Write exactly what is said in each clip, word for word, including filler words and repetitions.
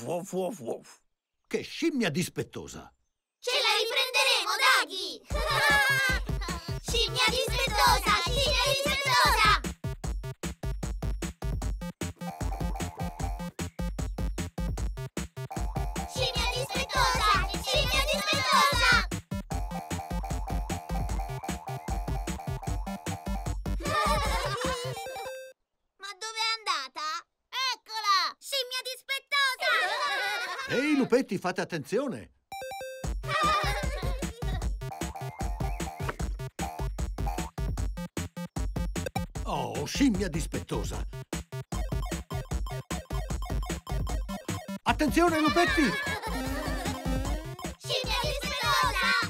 wof, wof, wof. Che scimmia dispettosa! Ce la riprenderemo, Daggy! Scimmia dispettosa! Scimmia dispettosa! Scimmia dispettosa! Scimmia dispettosa! Ma dove è andata? Eccola! Scimmia dispettosa! Ehi, lupetti, fate attenzione! Oh, scimmia dispettosa! Attenzione, lupetti! Scimmia dispettosa!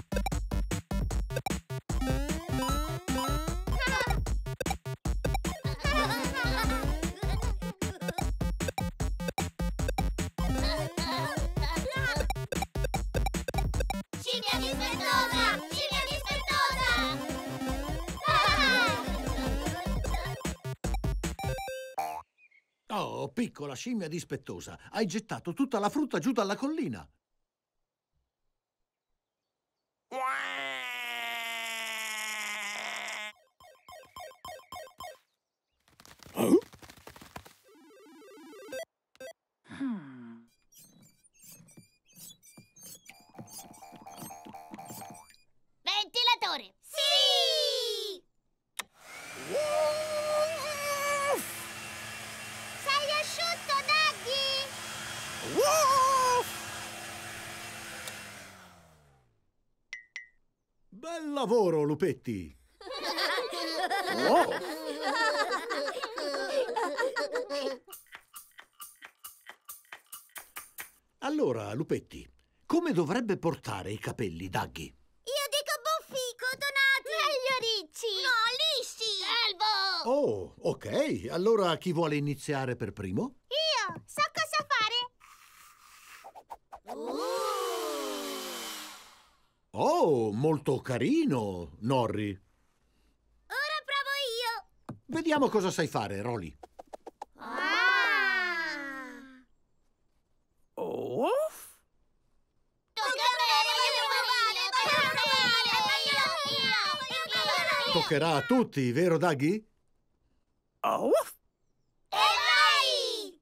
Scimmia dispettosa! Scimmia dispettosa! Oh, piccola scimmia dispettosa, hai gettato tutta la frutta giù dalla collina. Oh? Ventilatore! Sì! Sei asciutto, Daggy! Bel lavoro, lupetti! Wow. Allora, lupetti, come dovrebbe portare i capelli Daggy? Io dico buffi, cotonati! Meglio ricci! No, lisci! Calvo! Oh, ok. Allora chi vuole iniziare per primo? Io so cosa fare! Oh, molto carino, Norri. Ora provo io! Vediamo cosa sai fare, Rolly. Ah! Oh? Tocca a me, voglio provare! Voglio provare! Io, io, io! Toccherà a tutti, vero Daggy? Oh? E vai!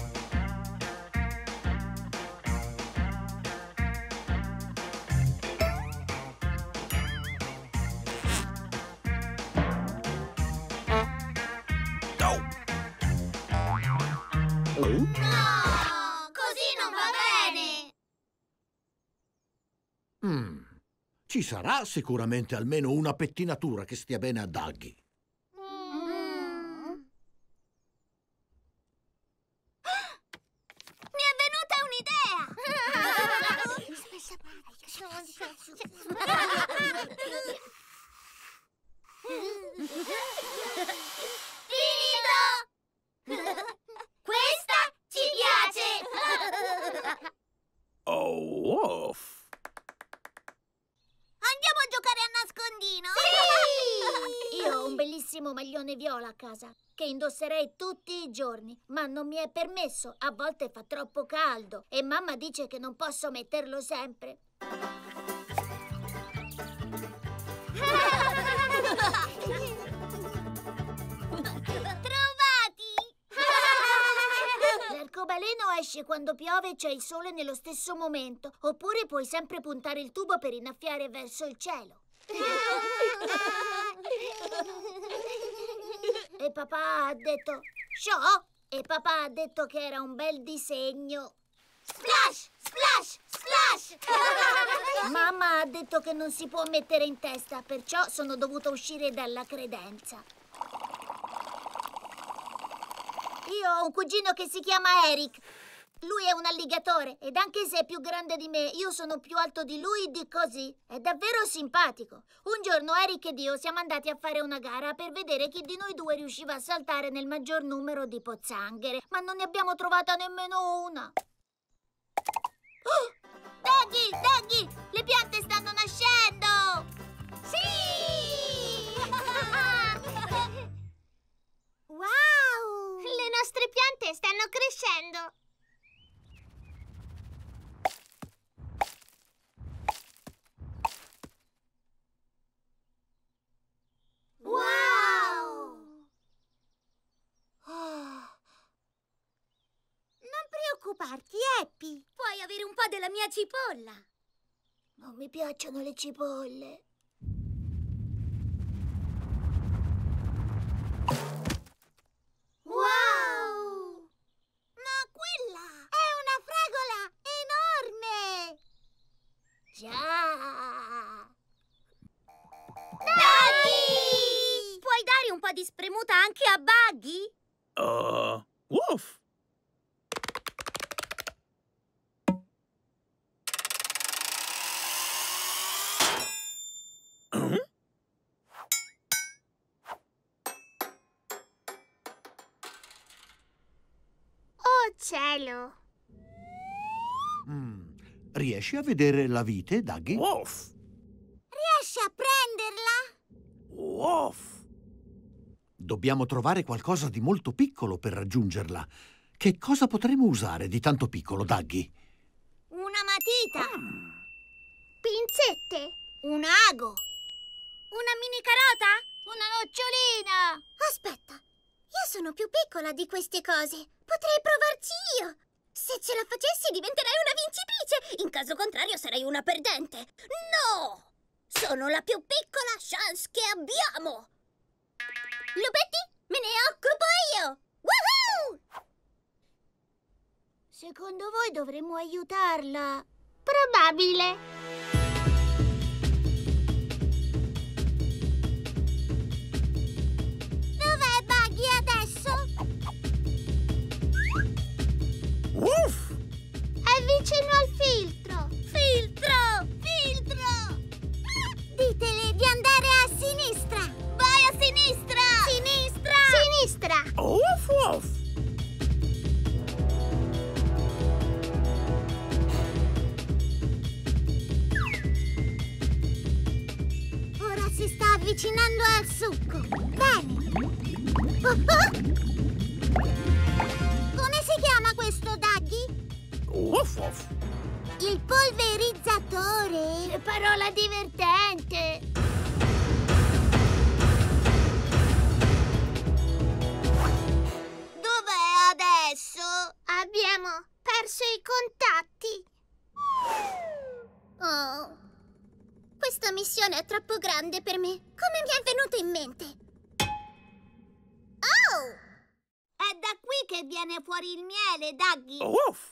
Oh? No! Così non va bene! Mm. Ci sarà sicuramente almeno una pettinatura che stia bene a Daggy. Mm. Mi è venuta un'idea! Finito! Questa ci piace! Oh, off. Andiamo a giocare a nascondino? Sì! Io ho un bellissimo maglione viola a casa che indosserei tutti i giorni, ma non mi è permesso. A volte fa troppo caldo e mamma dice che non posso metterlo sempre. Trovati! L'arcobaleno esce quando piove e c'è il sole nello stesso momento. Oppure puoi sempre puntare il tubo per innaffiare verso il cielo. E papà ha detto show e papà ha detto che era un bel disegno. Splash! Splash! Splash! Mamma ha detto che non si può mettere in testa, perciò sono dovuta uscire dalla credenza. Io ho un cugino che si chiama Eric. Lui è un alligatore ed anche se è più grande di me, io sono più alto di lui di così. È davvero simpatico. Un giorno Eric ed io siamo andati a fare una gara per vedere chi di noi due riusciva a saltare nel maggior numero di pozzanghere, ma non ne abbiamo trovata nemmeno una. Oh! Daggy! Daggy! Le piante stanno nascendo! Sì! Wow! Le nostre piante stanno crescendo! Happy. Puoi avere un po' della mia cipolla. Non mi piacciono le cipolle. Wow! Ma quella è una fragola enorme! Già! Daggy! Puoi dare un po' di spremuta anche a Buggy? Uh, woof! Oh cielo! Mm. Riesci a vedere la vite, Daggy? Woof! Riesci a prenderla? Woof! Dobbiamo trovare qualcosa di molto piccolo per raggiungerla. Che cosa potremo usare di tanto piccolo, Daggy? Una matita! Pinzette? Un ago! Una mini carota? Una nocciolina! Aspetta, io sono più piccola di queste cose. Potrei provarci io. Se ce la facessi diventerei una vincitrice. In caso contrario sarei una perdente. No! Sono la più piccola chance che abbiamo. Lupetti, me ne occupo io. Woohoo! Secondo voi dovremmo aiutarla? Probabile. Dov'è Buggy adesso? Woof! È vicino al filtro. Filtro! Filtro! Ditele di andare a sinistra. Vai a sinistra! Sinistra! Sinistra! Woof, woof! Ora si sta avvicinando al succo. Bene. Oh, oh! Come si chiama questo, Daggy? Woof, woof! Il polverizzatore. Che parola divertente! Dov'è adesso? Abbiamo perso i contatti. Oh, questa missione è troppo grande per me. Come mi è venuto in mente? Oh! È da qui che viene fuori il miele, Daggy! Woof!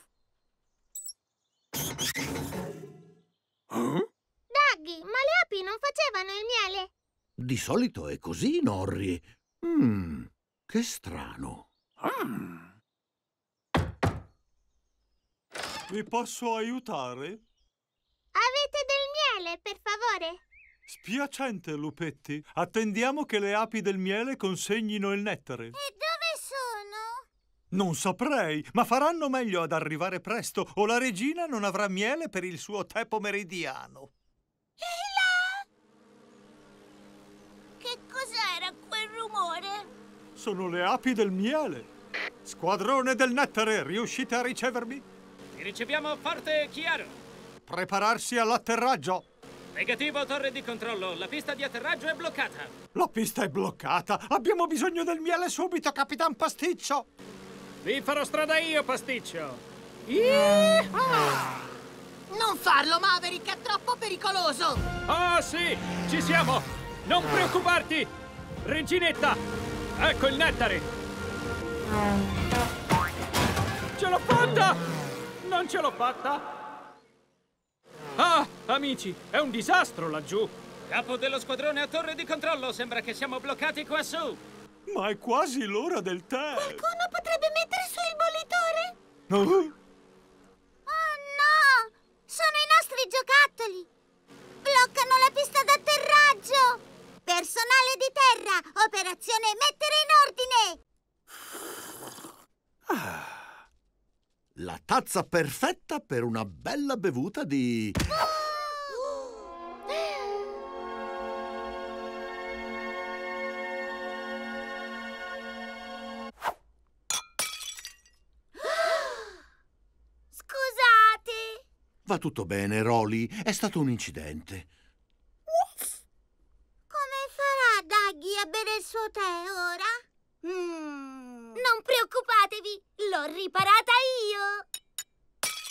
Huh? Daggy, ma le api non facevano il miele? Di solito è così, Norri. Mm, che strano. Mm. Vi posso aiutare? Avete del miele, per favore? Spiacente, lupetti. Attendiamo che le api del miele consegnino il nettare. E dove sono? Non saprei, ma faranno meglio ad arrivare presto o la regina non avrà miele per il suo tè pomeridiano. Che cos'era quel rumore? Sono le api del miele. Squadrone del nettare, riuscite a ricevermi? Ti riceviamo forte e chiaro. Prepararsi all'atterraggio. Negativo, torre di controllo. La pista di atterraggio è bloccata. La pista è bloccata. Abbiamo bisogno del miele subito, Capitan Pasticcio. Vi farò strada io, Pasticcio. Non farlo, Maverick, è troppo pericoloso! Ah, sì, ci siamo. Non preoccuparti. Reginetta, ecco il nettare. Ce l'ho fatta! Non ce l'ho fatta! Ah, amici, è un disastro laggiù. Capo dello squadrone a torre di controllo, sembra che siamo bloccati qua su. Ma è quasi l'ora del tè. Qualcuno potrebbe mettere su il bollitore? Oh, Oh no! Sono i nostri giocattoli! Bloccano la pista d'atterraggio! Personale di terra, operazione mettere in ordine! La tazza perfetta per una bella bevuta di... Scusate! Va tutto bene, Rolly. È stato un incidente. Come farà Daggy a bere il suo tè ora? Mm. Non preoccupatevi, l'ho riparata io!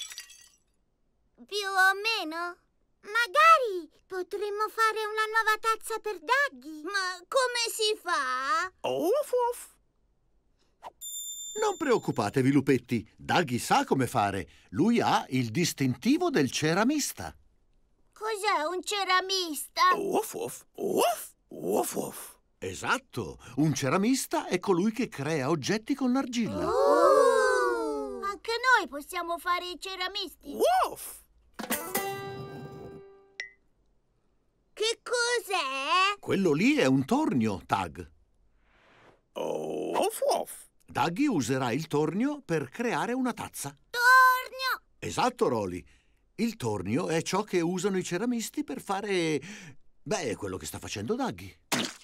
più o meno. Magari potremmo fare una nuova tazza per Daggy. Ma come si fa? Uff, uff. Non preoccupatevi, lupetti. Daggy sa come fare. Lui ha il distintivo del ceramista. Cos'è un ceramista? Uff, uff. Uff, uff, uff. Esatto, un ceramista è colui che crea oggetti con l'argilla. Oh! Anche noi possiamo fare i ceramisti. Uff. Che cos'è? Quello lì è un tornio, Tag. Uff, uff. Daggy userà il tornio per creare una tazza. Tornio! Esatto, Rolly. Il tornio è ciò che usano i ceramisti per fare... Beh, quello che sta facendo Daggy.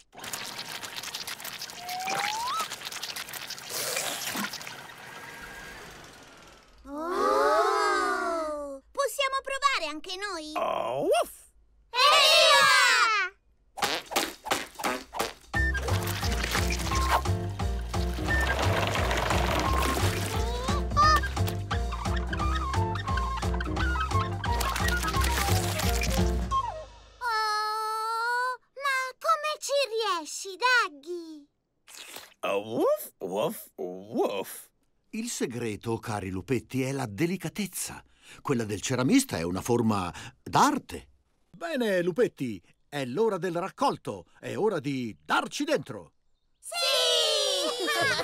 Oh! Possiamo provare anche noi? Uff. Evviva! Oh, ma come ci riesci, Daggy? Uff, uff, uff. Il segreto, cari lupetti, è la delicatezza. Quella del ceramista è una forma d'arte. Bene, lupetti, è l'ora del raccolto. È ora di darci dentro. Sì!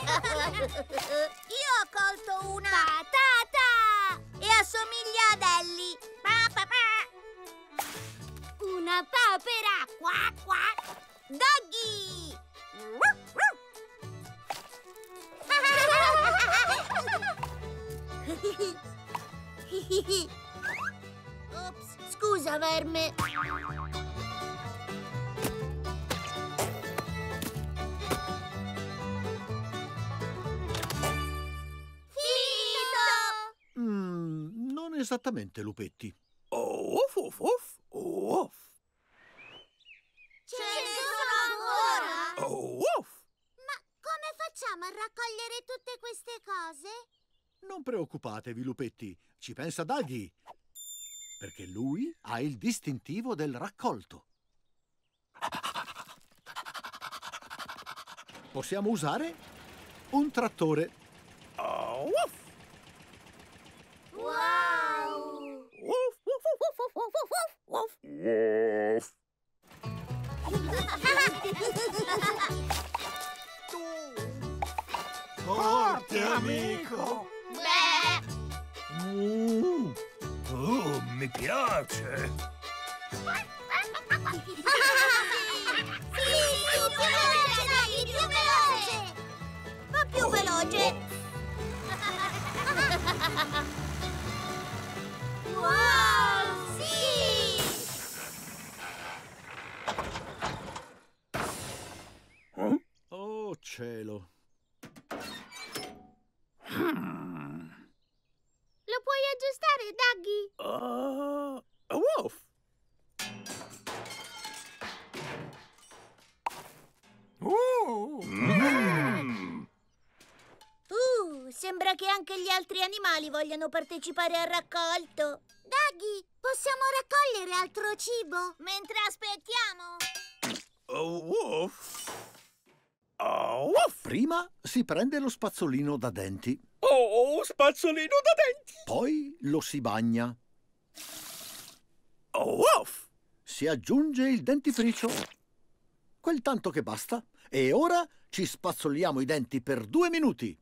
Io ho colto una patata e assomiglia ad Ellie. Pa, pa, pa. Una papera. Quack, quack. Daggy! Ops, scusa, verme. Finito! Mm, non esattamente, lupetti. Uff, uff, uff, uff. Ce ne sono ancora? Uff. Ma come facciamo a raccogliere tutte queste cose? Non preoccupatevi, lupetti. Ci pensa Daggy. Perché lui ha il distintivo del raccolto. Possiamo usare un trattore. Uff. Wow! Uff, uff, uff, uff, uff, uff, uff. Forte, amico! Beh! Mm. Oh, mi piace! Sì, più veloce, dai, più veloce! Ma più veloce! Wow, sì! Oh, cielo! Lo puoi aggiustare, Daggy? Uh, uff. Oh. Mm. Uh, sembra che anche gli altri animali vogliano partecipare al raccolto. Daggy, possiamo raccogliere altro cibo mentre aspettiamo? Uff. Uff. Prima si prende lo spazzolino da denti. Oh, spazzolino da denti. Poi lo si bagna. Uff. Si aggiunge il dentifricio. Quel tanto che basta. E ora ci spazzoliamo i denti per due minuti.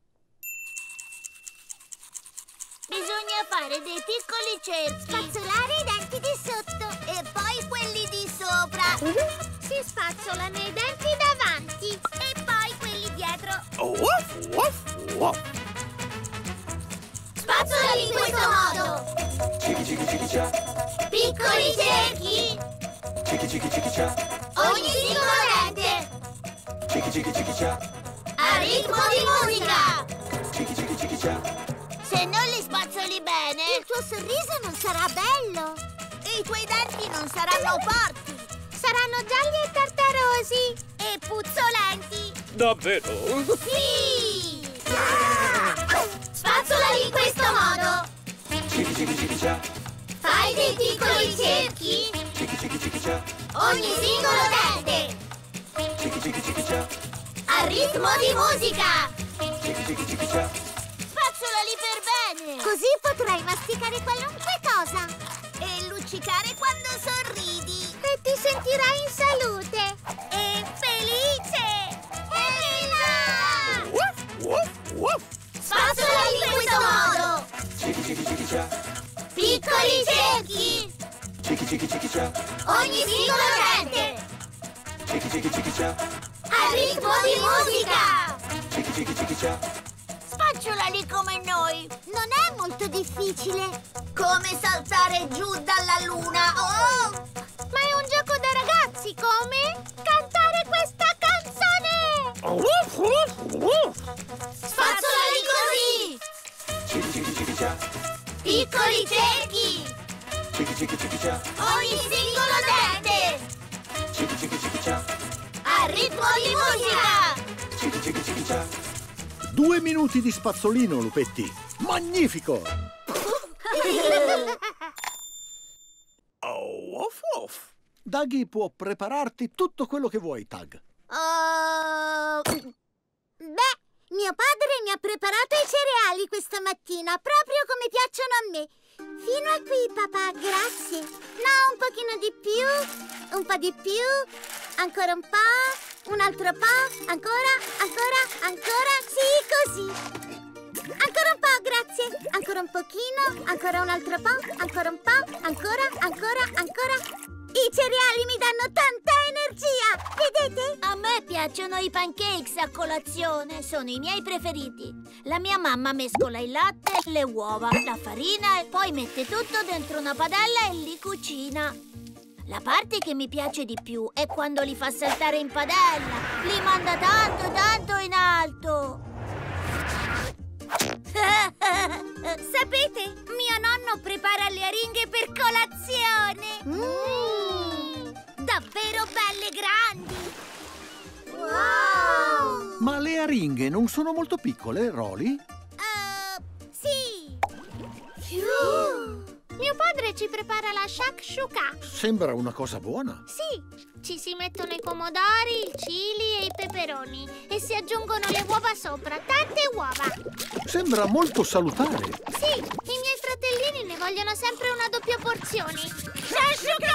Bisogna fare dei piccoli cerchi. Spazzolare i denti di sotto. E poi quelli di sopra. Si spazzolano i denti davanti. E poi quelli dietro. Uff, uff, uff. Spazzolali in questo modo. Cicchi, cicchi, cicchi, cia. Piccoli cerchi. Cicchi, cicchi, cicchi, cia. Ogni singolo dente. Cicchi, cicchi, cicchi, cia. A ritmo di musica. Cicchi, cicchi, cicchi, cia. Se non li spazzoli bene, il tuo sorriso non sarà bello. E i tuoi denti non saranno forti. Saranno gialli e tartarosi. E puzzolenti. Davvero? Sì! Spazzolali in questo modo. Cicchi, cicchi, cicchi, cia. Fai Hai dei piccoli cerchi? Ogni singolo dente! Al ritmo di musica! Spazzolali per bene! Così potrai masticare qualunque cosa! E luccicare quando sorridi! E ti sentirai in salute! E felice! Evviva! Spazzolali in questo modo! Piccoli cerchi! Ogni singolo dente! Al ritmo di musica! Spacciolali come noi! Non è molto difficile! Come saltare giù dalla luna! Oh! Ma è un gioco da ragazzi, come? Cantare questa canzone! Spazzolali così! Piccoli cerchi! Ogni singolo dente! Al ritmo di musica! Due minuti di spazzolino, lupetti. Magnifico! Daggy può prepararti tutto quello che vuoi, Tag. Uh, beh, mio padre mi ha preparato i cereali questa mattina, proprio come piacciono a me. Fino a qui, papà, grazie. No, un pochino di più, un po' di più, ancora un po', un altro po', ancora, ancora, ancora, sì, così. Ancora un po', grazie. Ancora un pochino, ancora un altro po', ancora un po', ancora, ancora, ancora. I cereali mi danno tanta energia, vedete? A me piacciono i pancakes a colazione, sono i miei preferiti. La mia mamma mescola il latte, le uova, la farina e poi mette tutto dentro una padella e li cucina. La parte che mi piace di più è quando li fa saltare in padella. Li manda tanto, tanto in alto. Sapete, mio nonno prepara le aringhe per colazione. Mm. Davvero belle grandi. Wow! Ma le aringhe non sono molto piccole, Rolly? Uh, sì. Fiu. Mio padre ci prepara la shakshuka. Sembra una cosa buona. Sì, ci si mettono i pomodori, il chili e i peperoni e si aggiungono le uova sopra, tante uova. Sembra molto salutare. Sì, i miei fratellini ne vogliono sempre una doppia porzione. Shakshuka!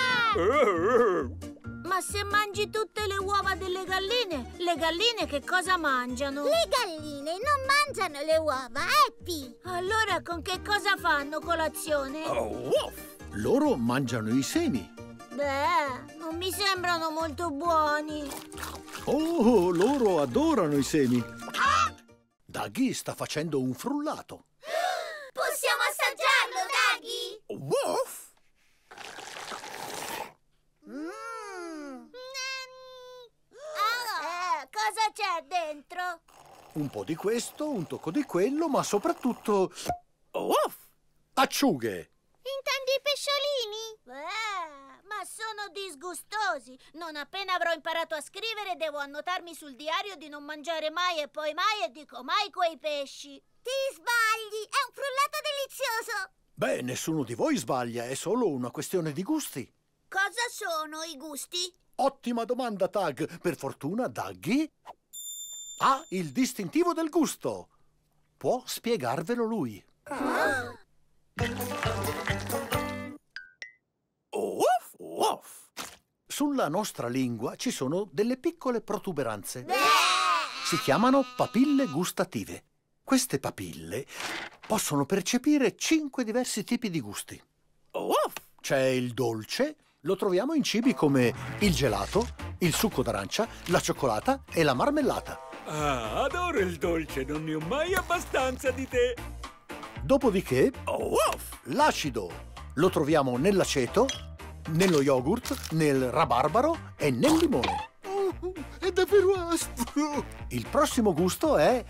Ma se mangi tutte le uova delle galline, le galline che cosa mangiano? Le galline non mangiano le uova, Happy! Allora con che cosa fanno colazione? Loro mangiano i semi. Beh, non mi sembrano molto buoni. Oh, loro adorano i semi. Daggy sta facendo un frullato. Possiamo assaggiarlo, Daggy? Woof! Mm. Eh, cosa c'è dentro? Un po' di questo, un tocco di quello, ma soprattutto... Woof! Acciughe! Intendi i pesciolini? Eh, ma sono disgustosi. Non appena avrò imparato a scrivere devo annotarmi sul diario di non mangiare mai e poi mai e dico mai quei pesci. Ti sbagli, è un frullato delizioso. Beh, nessuno di voi sbaglia, è solo una questione di gusti. Cosa sono i gusti? Ottima domanda, Tag. Per fortuna, Daggy ha il distintivo del gusto. Può spiegarvelo lui. Ah. Uff, uff. Sulla nostra lingua ci sono delle piccole protuberanze. Si chiamano papille gustative. Queste papille possono percepire cinque diversi tipi di gusti. C'è il dolce, lo troviamo in cibi come il gelato, il succo d'arancia, la cioccolata e la marmellata. Ah, adoro il dolce, non ne ho mai abbastanza di te. Dopodiché, l'acido lo troviamo nell'aceto, nello yogurt, nel rabarbaro e nel limone. Oh, è davvero aspro! Il prossimo gusto è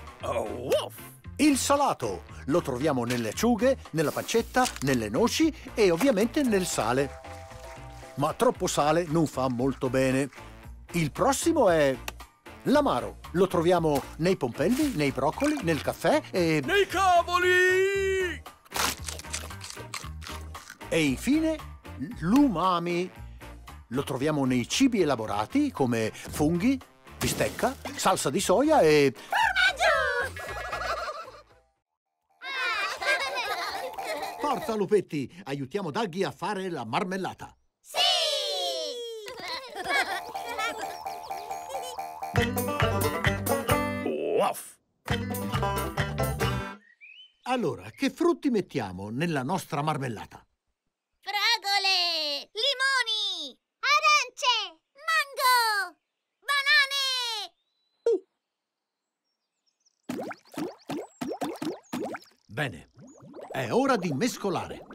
il salato. Lo troviamo nelle acciughe, nella pancetta, nelle noci e ovviamente nel sale. Ma troppo sale non fa molto bene. Il prossimo è l'amaro. Lo troviamo nei pompelmi, nei broccoli, nel caffè e... nei cavoli! E infine l'umami. Lo troviamo nei cibi elaborati come funghi, bistecca, salsa di soia e... Forza, lupetti! Aiutiamo Daggy a fare la marmellata. Sì! Allora, che frutti mettiamo nella nostra marmellata? Fragole! Limoni! Arance! Mango! Banane! Bene, è ora di mescolare.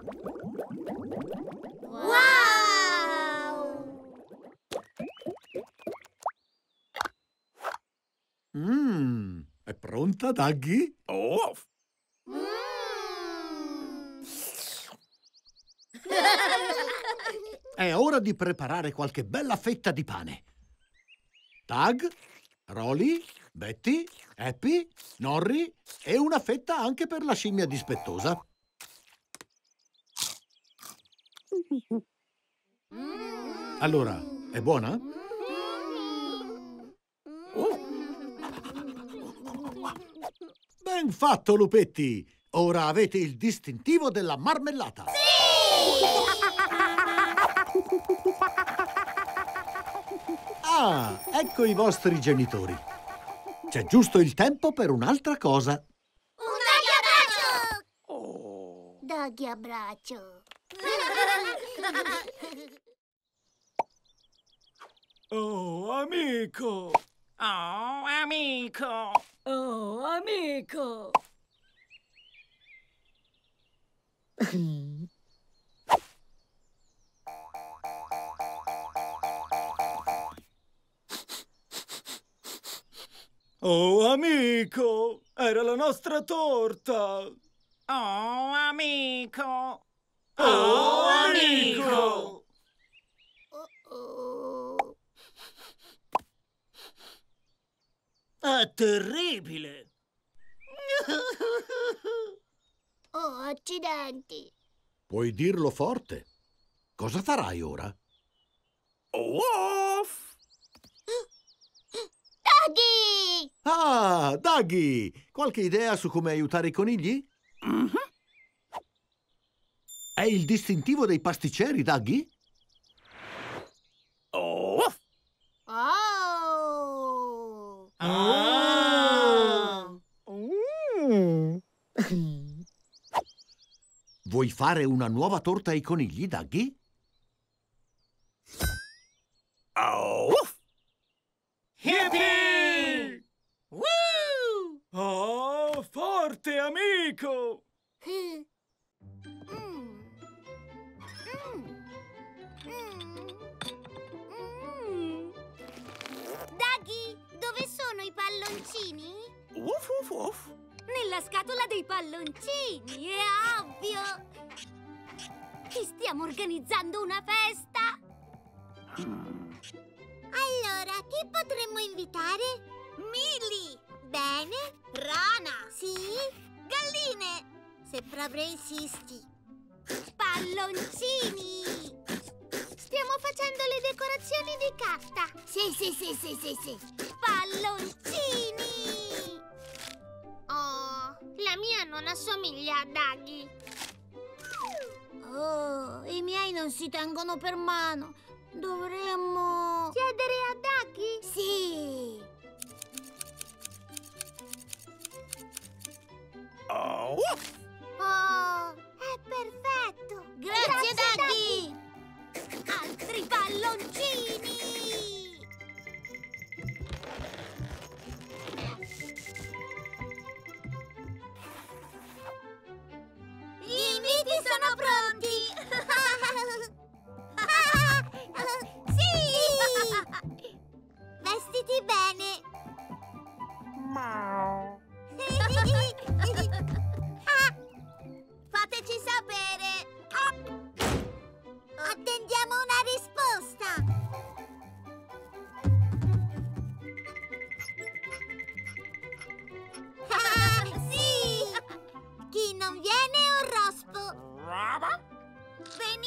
Wow! Mmm, è pronta, Daggy? Oh! Mm. È ora di preparare qualche bella fetta di pane. Tag, Rolly, Betty, Happy, Norri e una fetta anche per la scimmia dispettosa. Allora, è buona? Ben fatto, lupetti! Ora avete il distintivo della marmellata. Ah, ecco i vostri genitori. C'è giusto il tempo per un'altra cosa. Un Daggy abbraccio! Oh. Daggy abbraccio. Oh, amico! Oh, amico! Oh, amico! Oh, amico! Era la nostra torta! Oh, amico! Oh, amico! Oh. È terribile! Oh, accidenti. Puoi dirlo forte. Cosa farai ora? Off! Daggy! Ah, Daggy! Qualche idea su come aiutare i conigli? Mm-hmm. È il distintivo dei pasticceri, Daggy? Off! Oh! Ah! Vuoi fare una nuova torta ai conigli, Daggy? Off! Yippee! Woo! Oh, forte, amico! Mm. Mm. Daggy, dove sono i palloncini? Uff, uff, uff! Nella scatola dei palloncini, è ovvio! Ti stiamo organizzando una festa! Allora, chi potremmo invitare? Milly! Bene? Rana! Sì? Galline! Se proprio insisti. Palloncini! Stiamo facendo le decorazioni di carta. Sì, sì, sì, sì, sì, sì. Palloncini! Oh, la mia non assomiglia a Daggy. Oh, i miei non si tengono per mano. Dovremmo... chiedere a Daggy? Sì. Oh! Oh, è perfetto. Grazie, Grazie Daggy. Daggy! Altri palloncini! Gli inviti sono pronti! Sì! Vestiti bene! Fateci sapere! Attendiamo una risposta! Sì! Chi non viene è un rospo! Roba? Venite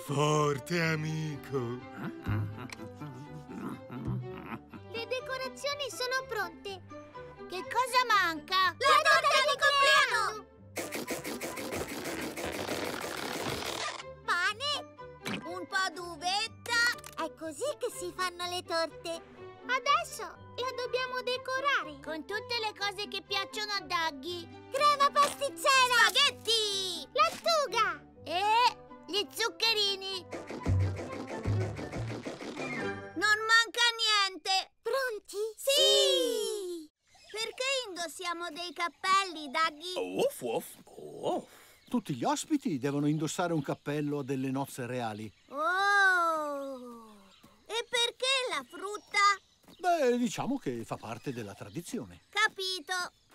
Forte, amico. Le decorazioni sono pronte. Che cosa manca? La torta di compleanno! Pane? Un po' d'uvetta? È così che si fanno le torte. Adesso la dobbiamo decorare con tutte le cose che piacciono a Daggy. Crema pasticcera! Spaghetti! Lattuga! E gli zuccherini! Non manca niente! Pronti? Sì! Perché indossiamo dei cappelli, Daggy? Uff, uff, uff. Tutti gli ospiti devono indossare un cappello delle nozze reali. Oh! E perché la frutta? Beh, diciamo che fa parte della tradizione. Capito!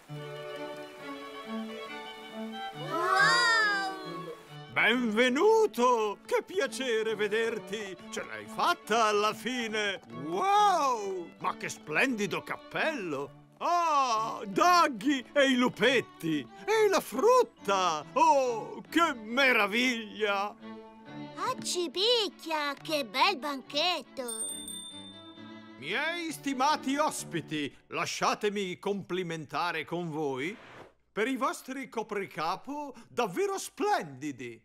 Wow! Benvenuto! Che piacere vederti! Ce l'hai fatta alla fine! Wow! Ma che splendido cappello! Ah, Daggy e i lupetti! E la frutta! Oh, che meraviglia! Acci picchia! Che bel banchetto! Miei stimati ospiti, lasciatemi complimentare con voi per i vostri copricapo davvero splendidi.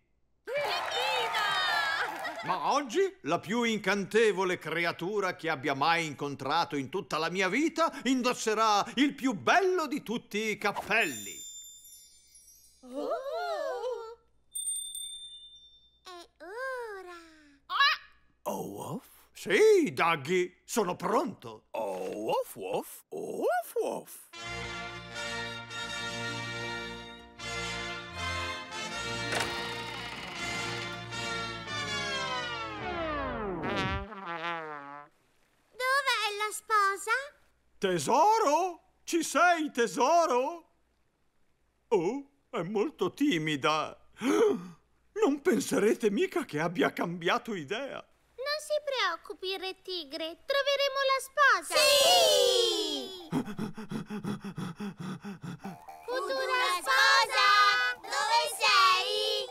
Ma oggi la più incantevole creatura che abbia mai incontrato in tutta la mia vita indosserà il più bello di tutti i cappelli. Oh. E ora? Oh, uff. Sì, Daggy, sono pronto. Oh, uff, uff, uff, uff. Dov'è la sposa? Tesoro? Ci sei, tesoro? Oh, è molto timida. Non penserete mica che abbia cambiato idea. Non si preoccupi, Re Tigre. Troveremo la sposa. Sì! Futura sposa! Dove sei?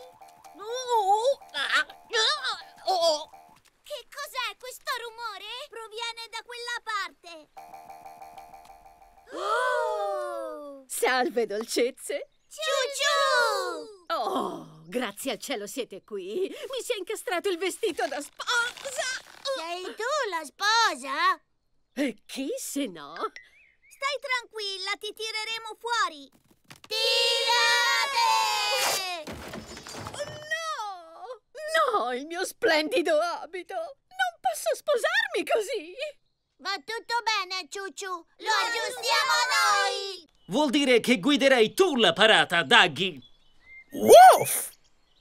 Che cos'è questo rumore? Proviene da quella parte. Oh! Salve, dolcezze. Ciu ciu! Oh, grazie al cielo siete qui. Mi si è incastrato il vestito da sposa. Sei tu la sposa? E chi se no? Stai tranquilla, ti tireremo fuori. Tirate! No! No, il mio splendido abito. Non posso sposarmi così. Va tutto bene, Ciuciu. Lo aggiustiamo noi. Vuol dire che guiderai tu la parata, Daggy. Uff!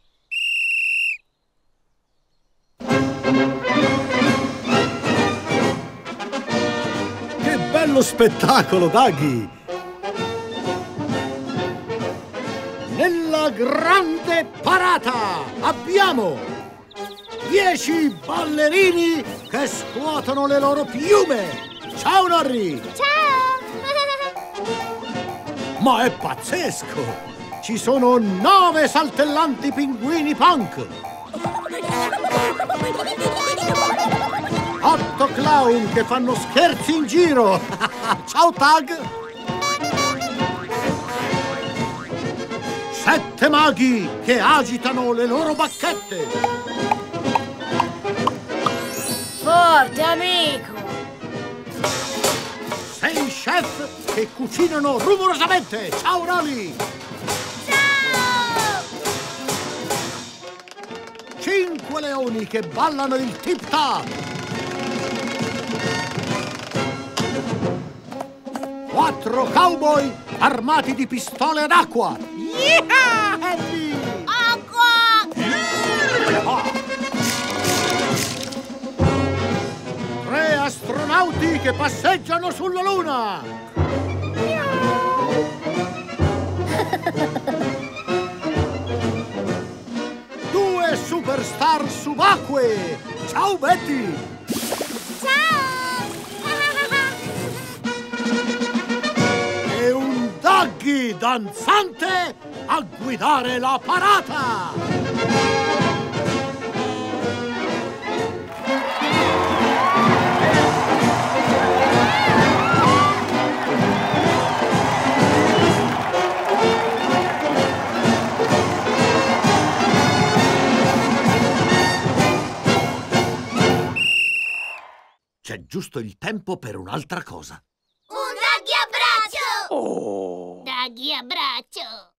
Che bello spettacolo, Daggy! Nella grande parata abbiamo dieci ballerini che scuotono le loro piume. Ciao, Norri! Ciao! Ma è pazzesco! Ci sono nove saltellanti pinguini punk! Otto clown che fanno scherzi in giro! Ciao, Tag! Sette maghi che agitano le loro bacchette! Forte, amico! Sei chef che cucinano rumorosamente! Ciao, Rolly! Ciao! Cinque leoni che ballano il tip-tap! Quattro cowboy armati di pistole ad acqua! Yeehaw, Harry! Acqua! Ah. Tre astronauti che passeggiano sulla Luna! Due superstar subacquee! Ciao, Betty! Ciao! E un Daggy danzante a guidare la parata! giusto il tempo per un'altra cosa. Un Daggy a braccio! Oh! Daggy a braccio!